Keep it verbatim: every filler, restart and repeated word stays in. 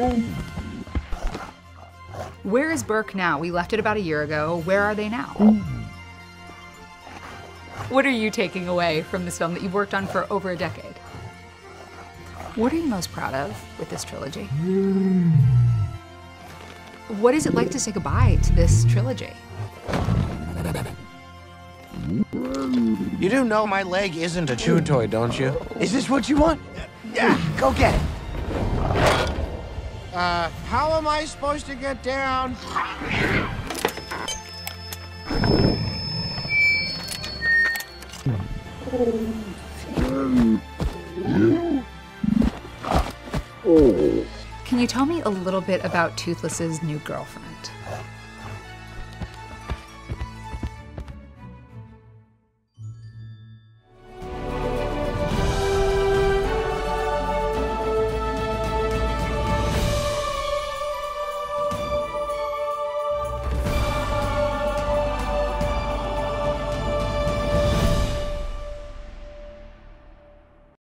Where is Burke now? We left it about a year ago. Where are they now? What are you taking away from this film that you've worked on for over a decade? What are you most proud of with this trilogy? What is it like to say goodbye to this trilogy? You do know my leg isn't a chew toy, don't you? Is this what you want? Yeah, go get it. Uh, how am I supposed to get down? Can you tell me a little bit about Toothless's new girlfriend?